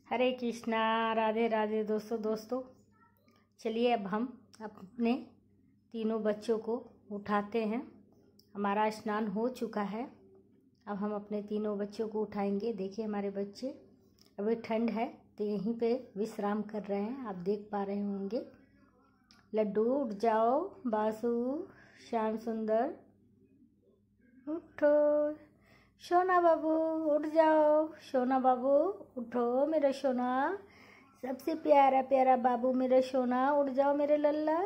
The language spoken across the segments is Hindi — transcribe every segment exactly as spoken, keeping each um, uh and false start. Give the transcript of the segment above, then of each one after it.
हरे कृष्णा, राधे राधे। दोस्तों दोस्तों चलिए अब हम अपने तीनों बच्चों को उठाते हैं। हमारा स्नान हो चुका है। अब हम अपने तीनों बच्चों को उठाएंगे। देखिए हमारे बच्चे, अभी ठंड है तो यहीं पे विश्राम कर रहे हैं, आप देख पा रहे होंगे। लड्डू उठ जाओ, बासु, श्याम सुंदर उठो, सोना बाबू उठ जाओ, सोना बाबू उठो मेरा सोना, सबसे प्यारा प्यारा बाबू मेरा सोना उठ जाओ मेरे लल्ला।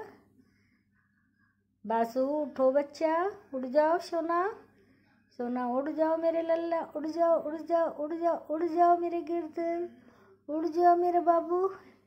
बासु उठो बच्चा, उठ जाओ सोना, सोना उठ जाओ मेरे लल्ला, उठ जाओ उठ जाओ उठ जाओ उठ जाओ मेरे गिरध, उठ जाओ मेरे बाबू।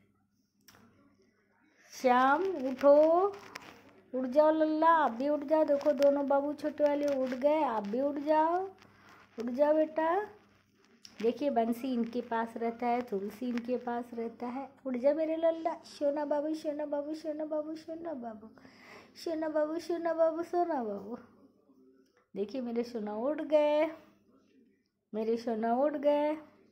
श्याम उठो, उठ जाओ लल्ला, आप भी उठ जाओ। देखो दोनों बाबू छोटे वाले उठ गए, आप भी उठ जाओ, उठ जाओ बेटा। देखिए बंसी इनके पास रहता है, तुलसी इनके पास रहता है। उठ जा मेरे लल्ला, सोना बाबू सोना बाबू सोना बाबू सोना बाबू सोना बाबू सोना बाबू सोना बाबू। देखिए मेरे सोना उठ गए, मेरे सोना उठ गए।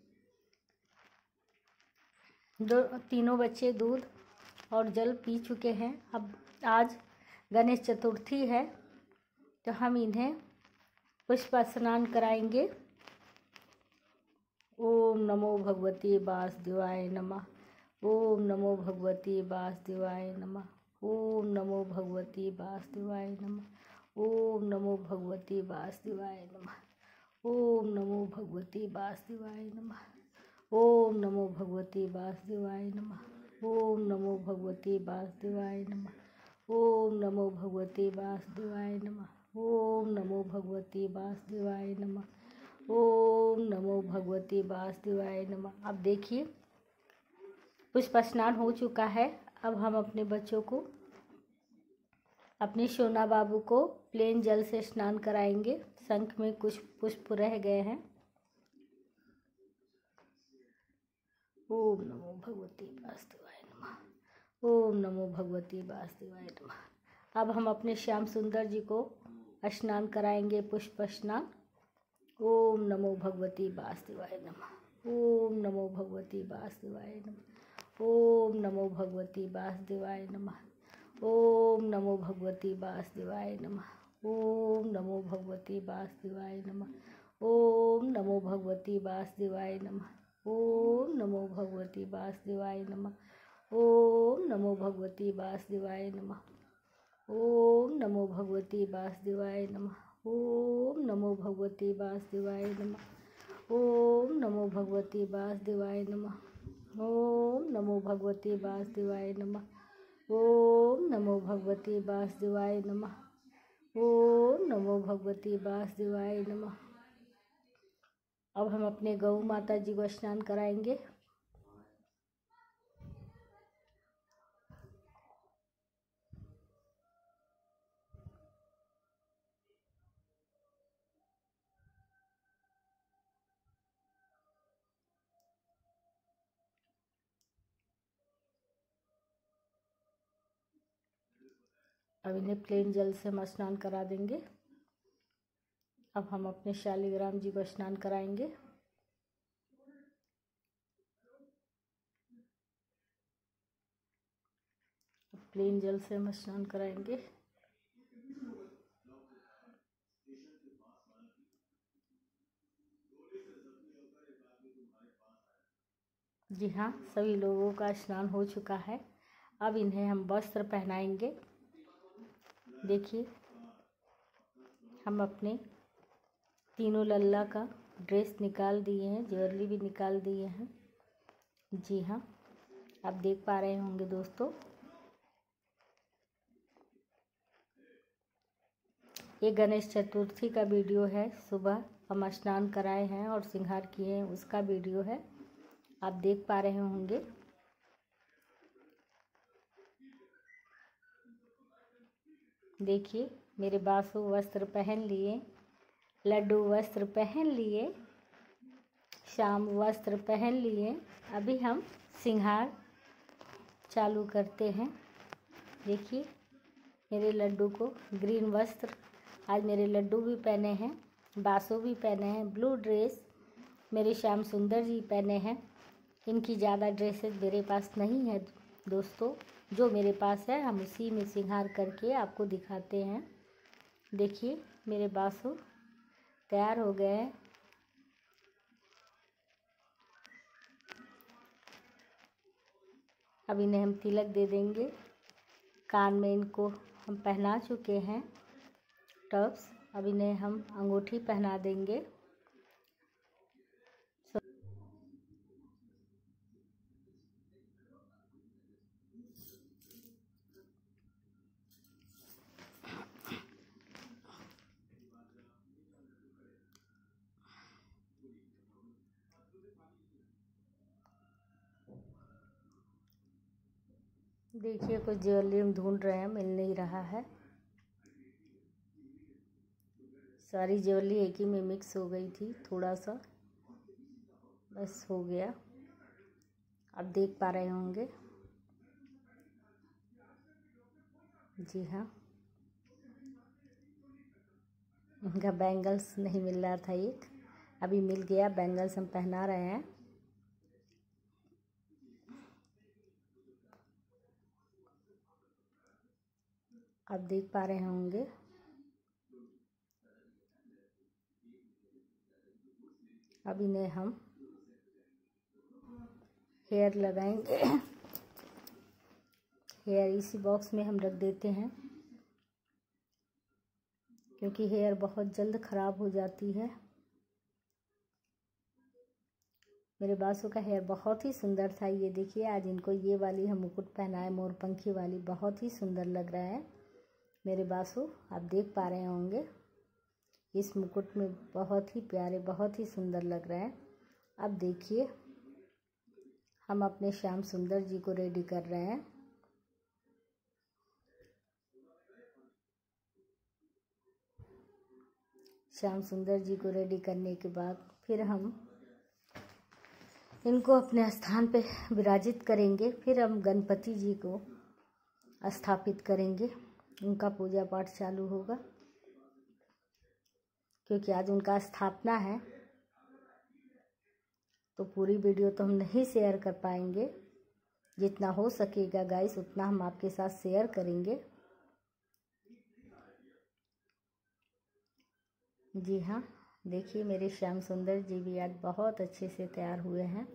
दो तीनों बच्चे दूध और जल पी चुके हैं। अब आज गणेश चतुर्थी है तो हम इन्हें पुष्प स्नान कराएंगे। ओम नमो भगवते वासुदेवाय नमः, ओम नमो भगवते वासुदेवाय नमः, ओम नमो भगवते वासुदेवाय नमः, ओम नमो भगवते वासुदेवाय नमः, ओम नमो भगवते वासुदेवाय नमः, ओम नमो भगवते वासुदेवाय नमः, ओम नमो भगवते वासुदेवाय नमः, ओम नमो भगवते वासुदेवाय नमः, ओम नमो भगवते वासुदेवाय नमः, ओम नमो भगवते वासुदेवाय नमः। अब देखिए पुष्प स्नान हो चुका है। अब हम अपने बच्चों को, अपने सोना बाबू को प्लेन जल से स्नान कराएंगे। शंख में कुछ पुष्प रह गए हैं। ओम नमो भगवते वासुदेवाय नमः, ओम नमो भगवते वासुदेवाय नमः। अब हम अपने श्याम सुंदर जी को स्नान कराएंगे, पुष्प स्नान। ओम नमो भगवते वासुदेवाय नमः, ओम नमो भगवते वासुदेवाय नमः, ओम नमो भगवते वासुदेवाय नमः, ओम नमो भगवते वासुदेवाय नमः, ओम नमो भगवते वासुदेवाय नमः, ओम नमो भगवते वासुदेवाय नमः, ओम नमो भगवते वासुदेवाय नमः, ओम नमो भगवते वासुदेवाय नमः, ओम नमो भगवते वासुदेवाय नमः, ओम नमो भगवते वासुदेवाय नमः, ओम नमो भगवते वासुदेवाय नमः, ओम नमो भगवते वासुदेवाय नमः, ओम नमो भगवते वासुदेवाय नमः, ओम नमो भगवते वासुदेवाय नमः। अब हम अपने गौ माता जी को स्नान कराएंगे। अब इन्हें प्लेन जल से हम स्नान करा देंगे। अब हम अपने शालिग्राम जी को स्नान कराएंगे। प्लेन जल से हम स्नान कराएंगे। जी हाँ, सभी लोगों का स्नान हो चुका है। अब इन्हें हम वस्त्र पहनाएंगे। देखिए हम अपने तीनों लल्ला का ड्रेस निकाल दिए हैं, ज्वेलरी भी निकाल दिए हैं। जी हाँ, आप देख पा रहे होंगे दोस्तों। ये गणेश चतुर्थी का वीडियो है। सुबह हम स्नान कराए हैं और श्रृंगार किए हैं, उसका वीडियो है, आप देख पा रहे होंगे। देखिए मेरे बासु वस्त्र पहन लिए, लड्डू वस्त्र पहन लिए, श्याम वस्त्र पहन लिए। अभी हम श्रृंगार चालू करते हैं। देखिए मेरे लड्डू को ग्रीन वस्त्र, आज मेरे लड्डू भी पहने हैं, बासु भी पहने हैं, ब्लू ड्रेस मेरे श्याम सुंदर जी पहने हैं। इनकी ज़्यादा ड्रेसेस मेरे पास नहीं है दोस्तों, जो मेरे पास है हम उसी में श्रृंगार करके आपको दिखाते हैं। देखिए मेरे बासु तैयार हो गए हैं। अब इन्हें हम तिलक दे देंगे। कान में इनको हम पहना चुके हैं टॉप्स, अब इन्हें हम अंगूठी पहना देंगे। देखिए कुछ ज्वेलरी हम ढूंढ रहे हैं, मिल नहीं रहा है। सारी ज्वेलरी एक ही में मिक्स हो गई थी, थोड़ा सा बस हो गया। आप देख पा रहे होंगे। जी हाँ, इनका बैंगल्स नहीं मिल रहा था, एक अभी मिल गया। बैंगल्स हम पहना रहे हैं। आप देख पा रहे होंगे। अब इन्हें हम हेयर लगाएंगे। हेयर इसी बॉक्स में हम रख देते हैं, क्योंकि हेयर बहुत जल्द ख़राब हो जाती है। मेरे बासु का हेयर बहुत ही सुंदर था। ये देखिए आज इनको ये वाली हम मुकुट पहनाए, मोरपंखी वाली, बहुत ही सुंदर लग रहा है मेरे बासु। आप देख पा रहे होंगे इस मुकुट में बहुत ही प्यारे, बहुत ही सुंदर लग रहा है। अब देखिए हम अपने श्याम सुंदर जी को रेडी कर रहे हैं। श्याम सुंदर जी को रेडी करने के बाद फिर हम इनको अपने स्थान पे विराजित करेंगे। फिर हम गणपति जी को स्थापित करेंगे, उनका पूजा पाठ चालू होगा, क्योंकि आज उनका स्थापना है। तो पूरी वीडियो तो हम नहीं शेयर कर पाएंगे, जितना हो सकेगा गाइस उतना हम आपके साथ शेयर करेंगे। जी हाँ, देखिए मेरे श्याम सुंदर जी भी आज बहुत अच्छे से तैयार हुए हैं।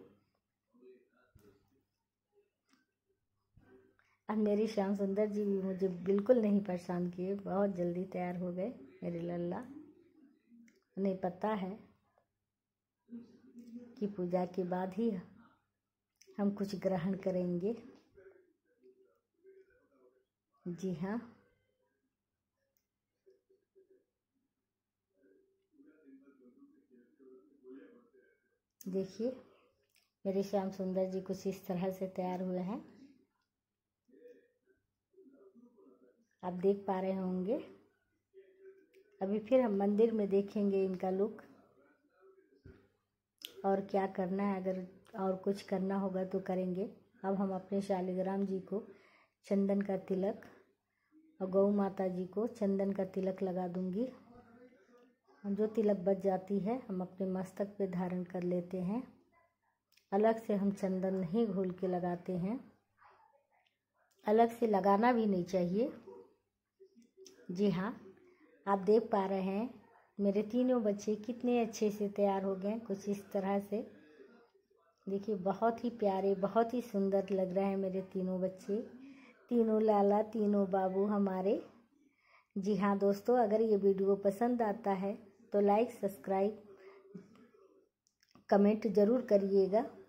अब मेरी श्याम सुंदर जी भी मुझे बिल्कुल नहीं परेशान किए, बहुत जल्दी तैयार हो गए मेरे लल्ला। उन्हें पता है कि पूजा के बाद ही हम कुछ ग्रहण करेंगे। जी हाँ, देखिए मेरे श्याम सुंदर जी कुछ इस तरह से तैयार हुए हैं। आप देख पा रहे होंगे। अभी फिर हम मंदिर में देखेंगे इनका लुक, और क्या करना है, अगर और कुछ करना होगा तो करेंगे। अब हम अपने शालिग्राम जी को चंदन का तिलक और गौ माता जी को चंदन का तिलक लगा दूंगी। जो तिलक बच जाती है हम अपने मस्तक पे धारण कर लेते हैं। अलग से हम चंदन नहीं घोल के लगाते हैं, अलग से लगाना भी नहीं चाहिए। जी हाँ, आप देख पा रहे हैं मेरे तीनों बच्चे कितने अच्छे से तैयार हो गए, कुछ इस तरह से। देखिए बहुत ही प्यारे, बहुत ही सुंदर लग रहे हैं मेरे तीनों बच्चे, तीनों लाला, तीनों बाबू हमारे। जी हाँ दोस्तों, अगर ये वीडियो पसंद आता है तो लाइक, सब्सक्राइब, कमेंट ज़रूर करिएगा।